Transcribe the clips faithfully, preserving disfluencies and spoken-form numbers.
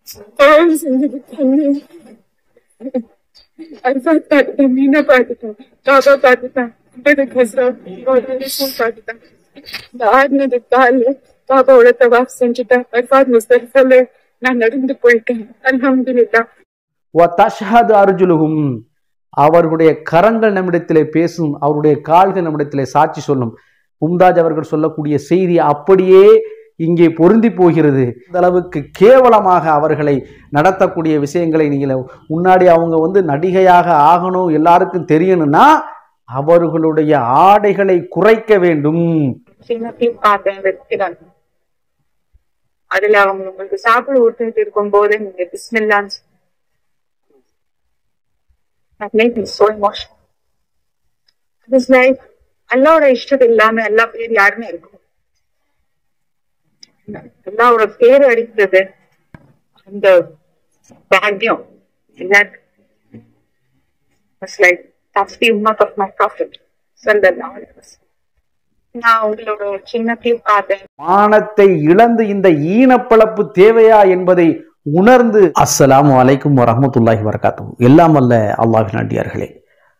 தயவு செஞ்சது கண்ணு அர்ஃபாத் பார்த்துட்டேன், மீனா பார்த்துட்டேன், காபா பார்த்துட்டேன், கஸ்ரா ஸ்கூல் பார்த்துட்டேன். இந்த ஆடினது கால் பாபாவோட தவாஃப் செஞ்சுட்டேன். அர்ஃபாத் முஸ்தலிஃபால நான் நடந்து போயிட்டேன். அல்ஹம்துலில்லாஹ். வதஷ்ஹது அர்ஜுலுஹும், அவர்களுடைய கரங்கள் நம்மிடத்திலே பேசும், அவருடைய கால்கள் நம்மிடத்திலே சாட்சி சொல்லும். மும்தாஜ் அவர்கள் சொல்லக்கூடிய செய்தி அப்படியே இங்கே பொருந்தி போகிறது. இந்த அளவுக்கு கேவலமாக அவர்களை நடத்தக்கூடிய விஷயங்களை நீங்கள் முன்னாடி அவங்க வந்து நடிகையாக ஆகணும், எல்லாருக்கும் தெரியணும்னா அவர்களுடைய ஆடைகளை குறைக்க வேண்டும். அதுல அவங்க உங்களுக்கு சாப்பிட ஊட்டிட்டு இருக்கும் போது நீங்க பிஸ்மில்லான்னு அல்லாவோட இஷ்டம் இல்லாம எல்லா பேர் யாருமே இருக்கும். அல்லாவோட பேர் அடிக்கிறது அந்த பாக்கியம். நான் உங்களோட சின்ன கிளிப் பார்த்தேன். மானத்தை இழந்து இந்த ஈனப்பழப்பு தேவையா என்பதை உணர்ந்து. அஸ்ஸலாமு அலைக்கும் வரஹ்மத்துல்லாஹி வபரகாத்துஹு. எல்லாம் அல்ல அல்லாஹ்வின் அடியார்களே,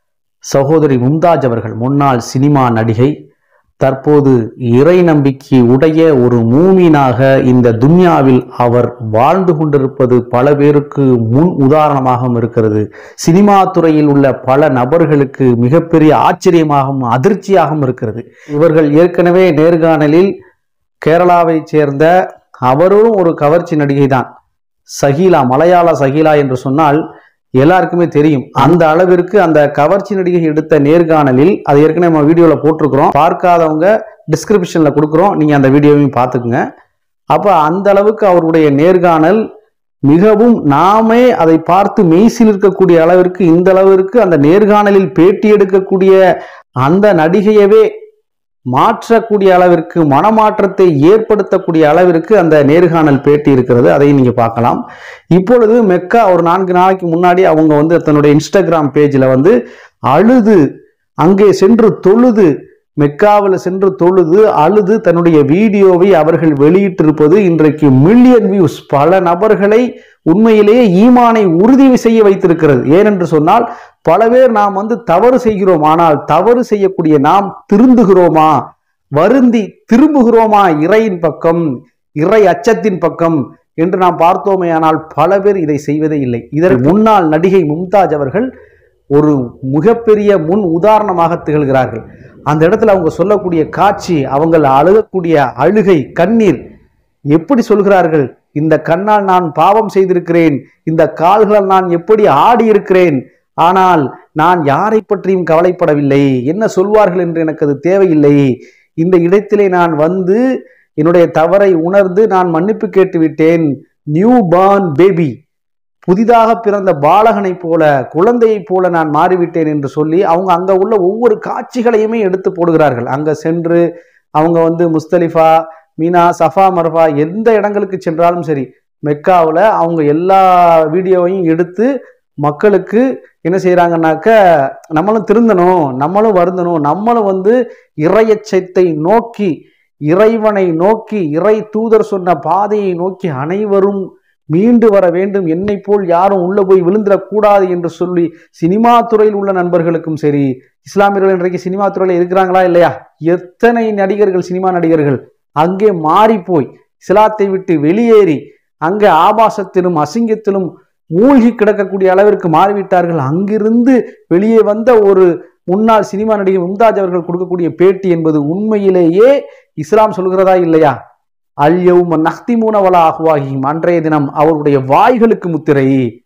சகோதரி மும்தாஜ் அவர்கள் முன்னாள் சினிமா நடிகை, தற்போது இறை நம்பிக்கை உடைய ஒரு மூமினாக இந்த துன்யாவில் அவர் வாழ்ந்து கொண்டிருப்பது பல பேருக்கு முன் உதாரணமாகவும் இருக்கிறது. சினிமா துறையில் உள்ள பல நபர்களுக்கு மிகப்பெரிய ஆச்சரியமாகவும் அதிர்ச்சியாகவும் இருக்கிறது. இவர்கள் ஏற்கனவே நேர்காணலில் கேரளாவை சேர்ந்த அவரும் ஒரு கவர்ச்சி நடிகை தான், சஹீலா, மலையாள சஹீலா என்று சொன்னால் எல்லாருக்குமே தெரியும். அந்த அளவிற்கு அந்த கவர்ச்சி நடிகை எடுத்த நேர்காணலில், அது ஏற்கனவே நம்ம வீடியோல போட்டிருக்கிறோம், பார்க்காதவங்க டிஸ்கிரிப்ஷன்ல கொடுக்குறோம், நீங்க அந்த வீடியோவையும் பார்த்துக்குங்க. அப்ப அந்த அளவுக்கு அவருடைய நேர்காணல் மிகவும் நாமே அதை பார்த்து மெய்சில் இருக்கக்கூடிய அளவிற்கு, இந்த அளவிற்கு அந்த நேர்காணலில் பேட்டி எடுக்கக்கூடிய அந்த நடிகையவே மாற்றக்கூடிய அளவிற்கு, மனமாற்றத்தை ஏற்படுத்தக்கூடிய அளவிற்கு அந்த நேர்காணல் பேட்டி இருக்கிறது. அதையும் நீங்க பார்க்கலாம். இப்பொழுது மெக்கா ஒரு நான்கு நாளைக்கு முன்னாடி அவங்க வந்து தன்னுடைய இன்ஸ்டாகிராம் பேஜில் வந்து அழுது, அங்கே சென்று தொழுது, மெக்காவில் சென்று தொழுது அழுது தன்னுடைய வீடியோவை அவர்கள் வெளியிட்டிருப்பது இன்றைக்கு மில்லியன் வியூஸ், பல நபர்களை உண்மையிலேயே ஈமானை உறுதி செய்ய வைத்திருக்கிறது. ஏனென்று சொன்னால் பல பேர் நாம் வந்து தவறு செய்கிறோம், ஆனால் தவறு செய்யக்கூடிய நாம் திருந்துகிறோமா, வருந்தி திரும்புகிறோமா இறையின் பக்கம், இறை அச்சத்தின் பக்கம் என்று நாம் பார்த்தோமே, ஆனால் பல பேர் இதை செய்வதே இல்லை. இதற்கு முன்னாள் நடிகை மும்தாஜ் அவர்கள் ஒரு மிகப்பெரிய முன் உதாரணமாக திகழ்கிறார்கள். அந்த இடத்துல அவங்க சொல்லக்கூடிய காட்சி, அவங்க அழுகக்கூடிய அழுகை, கண்ணீர், எப்படி சொல்கிறார்கள், இந்த கண்ணால் நான் பாவம் செய்திருக்கிறேன், இந்த கால்களால் நான் எப்படி ஆடி இருக்கிறேன், ஆனால் நான் யாரை பற்றியும் கவலைப்படவில்லை, என்ன சொல்வார்கள் என்று எனக்கு அது தேவையில்லை, இந்த இடத்திலே நான் வந்து என்னுடைய தவறை உணர்ந்து நான் மன்னிப்பு கேட்டு விட்டேன், நியூ பார்ன் பேபி, புதிதாக பிறந்த பாலகனை போல, குழந்தையை போல நான் மாறிவிட்டேன் என்று சொல்லி அவங்க அங்க உள்ள ஒவ்வொரு காட்சிகளையுமே எடுத்து போடுகிறார்கள். அங்க சென்று அவங்க வந்து முஸ்தலிஃபா, மீனா, சஃபா, மர்வா எந்த இடங்களுக்கு சென்றாலும் சரி, மெக்காவில் அவங்க எல்லா வீடியோவையும் எடுத்து மக்களுக்கு என்ன செய்யறாங்கன்னாக்க, நம்மளும் திருந்தணும், நம்மளும் வருந்தணும், நம்மளும் வந்து இறையச்சத்தை நோக்கி, இறைவனை நோக்கி, இறை தூதர் சொன்ன பாதையை நோக்கி அனைவரும் மீண்டு வர வேண்டும், என்னை போல் யாரும் உள்ள போய் விழுந்துடக்கூடாது என்று சொல்லி சினிமா துறையில் உள்ள நண்பர்களுக்கும் சரி, இஸ்லாமியர்கள் இன்றைக்கு சினிமா துறையில் இருக்கிறாங்களா இல்லையா, எத்தனை நடிகர்கள், சினிமா நடிகர்கள் அங்கே மாறி போய் இஸ்லாத்தை விட்டு வெளியேறி அங்கே ஆபாசத்திலும் அசிங்கத்திலும் மூழ்கி கிடக்கக்கூடிய அளவிற்கு மாறிவிட்டார்கள். அங்கிருந்து வெளியே வந்த ஒரு முன்னாள் சினிமா நடிகை மும்தாஜ் அவர்கள் கொடுக்கக்கூடிய பேட்டி என்பது உண்மையிலேயே இஸ்லாம் சொல்கிறதா இல்லையா, அல்யௌம நஹ்திமூன வலா அஹ்வாஹிம், அன்றைய தினம் அவருடைய வாய்களுக்கு முத்திரை.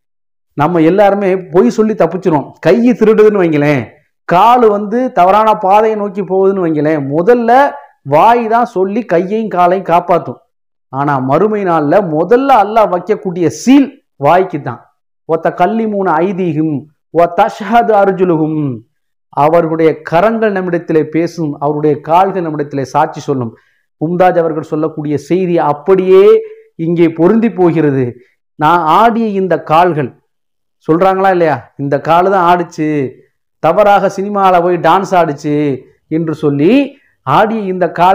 நம்ம எல்லாருமே பொய் சொல்லி தப்பிச்சிரும். கை திருடுதுன்னு வைங்களேன், காலு வந்து தவறான பாதையை நோக்கி போகுதுன்னு வைங்களேன், முதல்ல வாய் தான் சொல்லி கையையும் காலையும் காப்பாற்றும். ஆனா மறுமை நாள்ல முதல்ல அல்லாஹ் வைக்கக்கூடிய சீல் வாய்க்கு தான். ஒத்த கல்லி மூணு ஐதீகும் ஒ தஷ்ஹது அர்ஜுலுஹும், அவர்களுடைய கரங்கள் நம்மிடத்திலே பேசும், அவருடைய கால்கள் நம்மிடத்திலே சாட்சி சொல்லும். மும்தாஜ் அவர்கள் சொல்லக்கூடிய செய்தி அப்படியே இங்கே பொருந்தி போகிறது. நான் ஆடிய இந்த கால்கள் சொல்றாங்களா இல்லையா, இந்த காலு தான் ஆடிச்சு, தவறாக சினிமாவில் போய் டான்ஸ் ஆடிச்சு என்று சொல்லி ஆடிய இந்த கால்கள்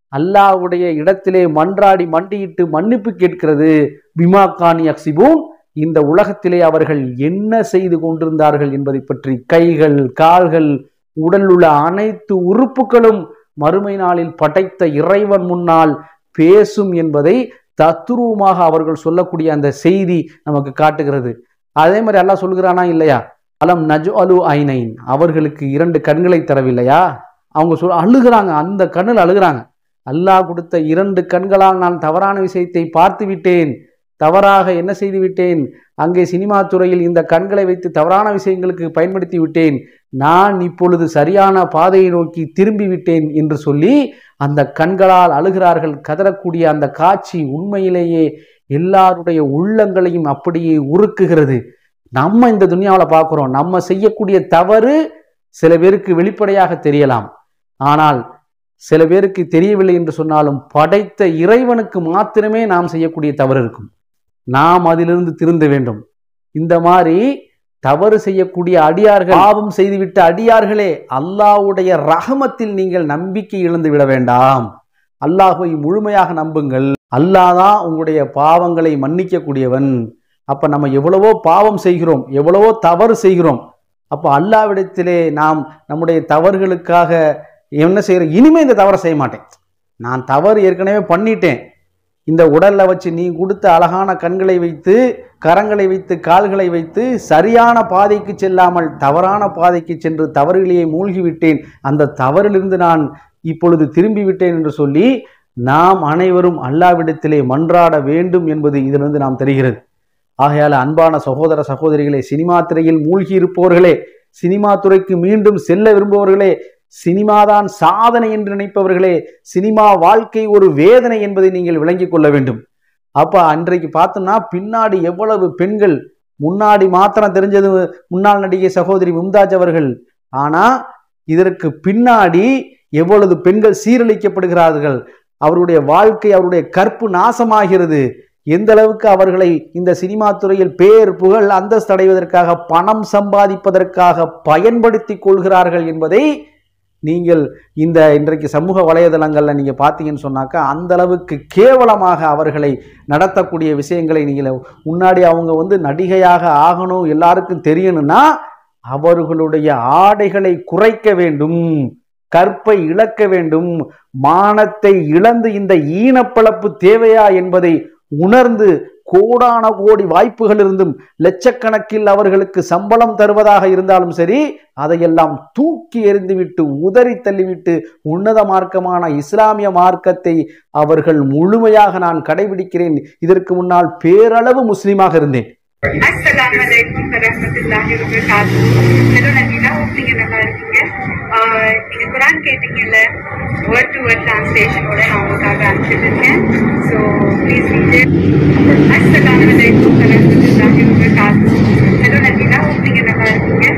அல்லாஹ்வுடைய இடத்திலே மன்றாடி மண்டியிட்டு மன்னிப்பு கேட்கிறது. பிமா கான் யக்ஸிபூன், இந்த உலகத்திலே அவர்கள் என்ன செய்து கொண்டிருந்தார்கள் என்பதை பற்றி. கைகள், கால்கள், உடல் உள்ள அனைத்து உறுப்புகளும் மறுமை நாளில் படைத்த இறைவன் முன்னால் பேசும் என்பதை தத்துரூபமாக அவர்கள் சொல்லக்கூடிய அந்த செய்தி நமக்கு காட்டுகிறது. அதே மாதிரி அல்லாஹ் சொல்கிறானா இல்லையா, அலம் நஜ்அலு ஐனைன், அவர்களுக்கு இரண்டு கண்களை தரவில்லையா? அவங்க சொல் அழுகிறாங்க, அந்த கண்ணில் அழுகிறாங்க. அல்லாஹ் கொடுத்த இரண்டு கண்களால் நான் தவறான விஷயத்தை பார்த்து விட்டேன், தவறாக என்ன செய்து விட்டேன், அங்கே சினிமா துறையில் இந்த கண்களை வைத்து தவறான விஷயங்களுக்கு பயன்படுத்தி விட்டேன், நான் இப்பொழுது சரியான பாதையை நோக்கி திரும்பி விட்டேன் என்று சொல்லி அந்த கண்களால் அழுகிறார்கள். கதறக்கூடிய அந்த காட்சி உண்மையிலேயே எல்லாருடைய உள்ளங்களையும் அப்படியே உருக்குகிறது. நம்ம இந்த துனியாவில் பார்க்கிறோம், நம்ம செய்யக்கூடிய தவறு சில பேருக்கு வெளிப்படையாக தெரியலாம், ஆனால் சில பேருக்கு தெரியவில்லை என்று சொன்னாலும் படைத்த இறைவனுக்கு மாத்திரமே நாம் செய்யக்கூடிய தவறு இருக்கும். நாம் அதிலிருந்து திருந்த வேண்டும். இந்த மாதிரி தவறு செய்யக்கூடிய அடியார்கள், பாவம் செய்துவிட்ட அடியார்களே, அல்லாஹ்வுடைய ரஹமத்தில் நீங்கள் நம்பிக்கை இழந்து விட வேண்டாம். அல்லாஹ்வை முழுமையாக நம்புங்கள். அல்லாஹ் தான் உங்களுடைய பாவங்களை மன்னிக்க கூடியவன். அப்ப நம்ம எவ்வளவோ பாவம் செய்கிறோம், எவ்வளவோ தவறு செய்கிறோம். அப்ப அல்லாஹ்விடத்திலே நாம் நம்முடைய தவறுகளுக்காக என்ன செய்யறோம், இனிமே இந்த தவறை செய்ய மாட்டேன், நான் தவறு ஏற்கனவே பண்ணிட்டேன், இந்த உடல்ல வச்சு நீ கொடுத்த அழகான கண்களை வைத்து, கரங்களை வைத்து, கால்களை வைத்து சரியான பாதைக்கு செல்லாமல் தவறான பாதைக்கு சென்று தவறுகளையே மூழ்கிவிட்டேன், அந்த தவறிலிருந்து நான் இப்பொழுது திரும்பி விட்டேன் என்று சொல்லி நாம் அனைவரும் அல்லாஹ்விடத்திலே மன்றாட வேண்டும் என்பது இதிலிருந்து நாம் தெரிகிறது. ஆகையால் அன்பான சகோதர சகோதரிகளே, சினிமா துறையில் மூழ்கி இருப்பவர்களே, சினிமா துறைக்கு மீண்டும் செல்ல விரும்புபவர்களே, சினிமாதான் சாதனை என்று நினைப்பவர்களே, சினிமா வாழ்க்கை ஒரு வேதனை என்பதை நீங்கள் விளங்கிக் கொள்ள வேண்டும். அப்ப அன்றைக்கு பார்த்தோம்னா பின்னாடி எவ்வளவு பெண்கள், முன்னாடி மாத்திரம் தெரிஞ்சது முன்னாள் நடிகை சகோதரி மும்தாஜ் அவர்கள், ஆனா இதற்கு பின்னாடி எவ்வளவு பெண்கள் சீரழிக்கப்படுகிறார்கள், அவருடைய வாழ்க்கை, அவருடைய கற்பு நாசமாகிறது. எந்த அளவுக்கு அவர்களை இந்த சினிமா துறையில் பேர் புகழ் அந்தஸ்து அடைவதற்காக, பணம் சம்பாதிப்பதற்காக பயன்படுத்தி கொள்கிறார்கள் என்பதை நீங்கள் இந்த இன்றைக்கு சமூக வலைதளங்கள்ல நீங்க பார்த்தீங்கன்னு சொன்னாக்கா அந்த அளவுக்கு கேவலமாக அவர்களை நடத்தக்கூடிய விஷயங்களை நீங்கள் முன்னாடி அவங்க வந்து நடிகையாக ஆகணும், எல்லாருக்கும் தெரியணும்னா அவர்களுடைய ஆடைகளை குறைக்க வேண்டும், கற்பை இழக்க வேண்டும், மானத்தை இழந்து இந்த ஈனப்பழப்பு தேவையா என்பதை உணர்ந்து கோடான கோடி வாய்ப்புகள் இருந்தும் லட்சக்கணக்கில் அவர்களுக்கு சம்பளம் தருவதாக இருந்தாலும் சரி, அதையெல்லாம் தூக்கி எறிந்துவிட்டு உதறி தள்ளிவிட்டு உன்னத மார்க்கமான இஸ்லாமிய மார்க்கத்தை அவர்கள் முழுமையாக நான் கடைபிடிக்கிறேன், இதற்கு முன்னால் பேரளவு முஸ்லீமாக இருந்தேன். அஸ்ஸலாமு அலைக்கும் வரஹ்மத்துல்லாஹி வபரகாத்துஹு. ஹலோ நவீனா, நீங்க நல்லா இருக்கீங்க? நீங்க குர்ஆன் கேட்டீங்கல்ல, வேர்ட் டு வேர்ட் டிரான்ஸ்லேஷனோட நான் உங்களுக்காக அனுப்பிச்சிருக்கேன். So please read it. அஸ்ஸலாமு அலைக்கும் வரஹ்மத்துல்லாஹி வபரகாத்துஹு. ஹலோ நவீனா, நீங்க நல்லா இருக்கீங்க?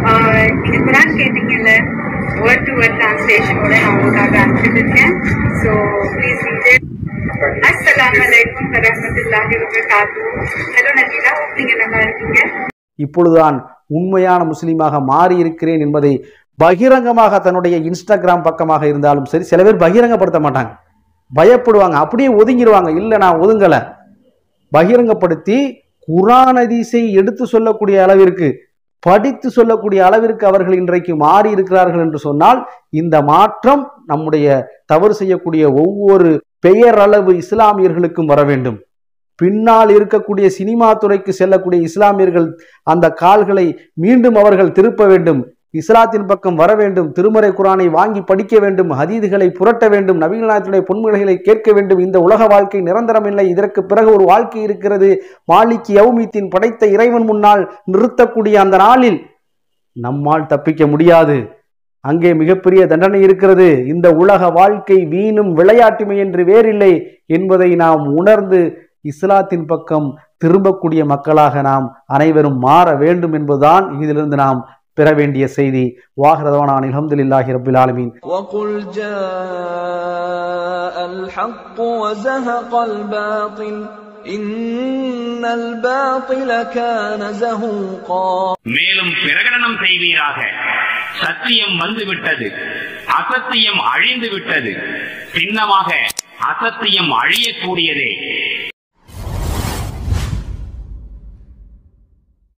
நீங்க குர்ஆன் கேட்டீங்கல்ல, வேர்ட் டு வேர்ட் டிரான்ஸ்லேஷனோட நான் உங்களுக்காக அனுப்பிச்சிருக்கேன். So please read it. அஸ்ஸலாமு அலைக்கும் வரஹ்மத்துல்லாஹி வபரகாத்துஹு. ஹலோ நவீனா, நீங்க நல்லா இருக்கீங்க? இப்பொழுதுதான் உண்மையான முஸ்லீமாக மாறி இருக்கிறேன் என்பதை பகிரங்கமாக தன்னுடைய இன்ஸ்டாகிராம் பக்கமாக இருந்தாலும் சரி, சில பேர் பகிரங்கப்படுத்த மாட்டாங்க, பயப்படுவாங்க, அப்படியே ஒதுங்கிடுவாங்க. இல்லை, நான் ஒதுங்கலை, பகிரங்கப்படுத்தி குர்ஆன் ஹதீஸை எடுத்து சொல்லக்கூடிய அளவிற்கு, படித்து சொல்லக்கூடிய அளவிற்கு அவர்கள் இன்றைக்கு மாறி இருக்கிறார்கள் என்று சொன்னால், இந்த மாற்றம் நம்முடைய தவறு செய்யக்கூடிய ஒவ்வொரு பெயரளவு இஸ்லாமியர்களுக்கும் வர வேண்டும். பின்னால் இருக்கக்கூடிய சினிமா துறைக்கு செல்லக்கூடிய இஸ்லாமியர்கள் அந்த கால்களை மீண்டும் அவர்கள் திருப்ப வேண்டும், இஸ்லாத்தின் பக்கம் வர வேண்டும், திருமறை குர்ஆனை வாங்கி படிக்க வேண்டும், ஹதீதுகளை புரட்ட வேண்டும், நபிகள் நாயகத்துடைய பொன்மொழிகளை கேட்க வேண்டும். இந்த உலக வாழ்க்கை நிரந்தரம் இல்லை, இதற்கு பிறகு ஒரு வாழ்க்கை இருக்கிறது. மாலிக் யௌமித்தீன், படைத்த இறைவன் முன்னால் நிறுத்தக்கூடிய அந்த நாளில் நம்மால் தப்பிக்க முடியாது, அங்கே மிகப்பெரிய தண்டனை இருக்கிறது. இந்த உலக வாழ்க்கை வீணும் விளையாட்டுமை என்று வேறில்லை என்பதை நாம் உணர்ந்து இஸ்லாத்தின் பக்கம் திரும்பக்கூடிய மக்களாக நாம் அனைவரும் மாற வேண்டும் என்பதுதான் இதிலிருந்து நாம் பெற வேண்டிய செய்தி. வாஹிரதவானா அல்ஹம்துலில்லாஹி ரப்பில் ஆலமீன். வகுல் ஜாஅல் ஹக் வஸஹகல் பாத்தில் இன்னல் பாத்தில கான ஸஹூகா. மேலும் பிரகடனம் செய்வீராக, சத்தியம் வந்துவிட்டது, அசத்தியம் அழிந்து விட்டது, சின்னமாக அசத்தியம் அழியக்கூடியதே.